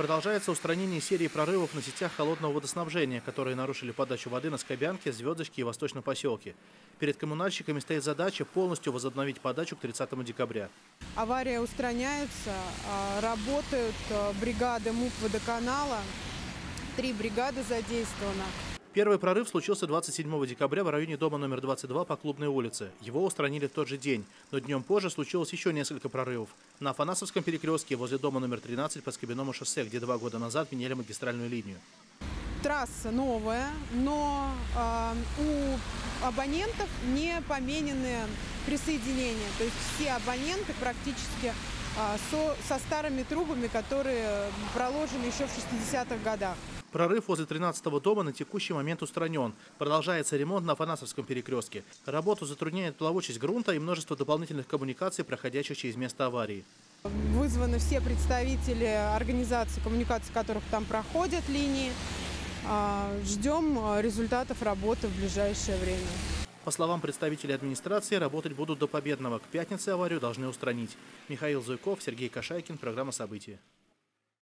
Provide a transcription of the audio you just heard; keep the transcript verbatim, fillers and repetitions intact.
Продолжается устранение серии прорывов на сетях холодного водоснабжения, которые нарушили подачу воды на Скобянке, Звездочке и Восточном поселке. Перед коммунальщиками стоит задача полностью возобновить подачу к тридцатому декабря. Авария устраняется, работают бригады МУП водоканала, три бригады задействовано. Первый прорыв случился двадцать седьмого декабря в районе дома номер двадцать два по Клубной улице. Его устранили в тот же день, но днем позже случилось еще несколько прорывов. На Афанасовском перекрестке возле дома номер тринадцать по Скобяному шоссе, где два года назад меняли магистральную линию. Трасса новая, но э, у абонентов не поменены присоединения. То есть все абоненты практически э, со, со старыми трубами, которые проложены еще в шестидесятых годах. Прорыв возле тринадцатого дома на текущий момент устранен. Продолжается ремонт на Афанасовском перекрестке. Работу затрудняет плавучесть грунта и множество дополнительных коммуникаций, проходящих через место аварии. Вызваны все представители организаций, коммуникаций которых там проходят линии. Ждем результатов работы в ближайшее время. По словам представителей администрации, работать будут до Победного. К пятнице аварию должны устранить. Михаил Зуйков, Сергей Кашайкин. Программа «События».